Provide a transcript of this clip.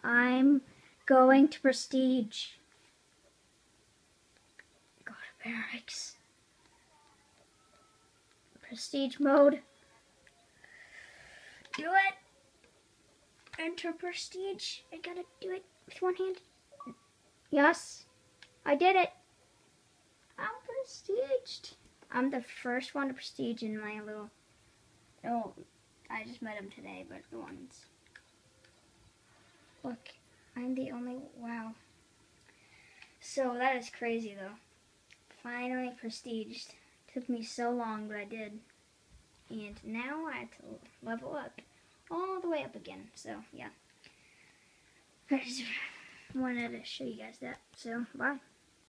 I'm going to Prestige. Go to Barracks. Prestige mode. Do it. Enter Prestige. I gotta do it with one hand. Yes, I did it. I'm prestiged. I'm the first one to prestige in my little... Oh, I just met him today, but the ones... Look, I'm the only... Wow. So that is crazy, though. Finally prestiged. Took me so long, but I did. And now I have to level up. All the way up again. So, yeah. I just wanted to show you guys that. So, bye.